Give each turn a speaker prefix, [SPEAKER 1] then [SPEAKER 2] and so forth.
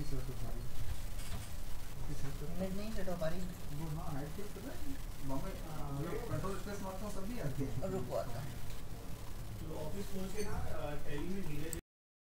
[SPEAKER 1] Image नहीं set हो पा रही।
[SPEAKER 2] वो हाँ हाइट क्लिक कर बॉम्बे कंट्रोल स्पेस मारता हूँ सब भी आती है।
[SPEAKER 1] रुको आता है।
[SPEAKER 3] तो ऑफिस खोल के ना टेली में नीले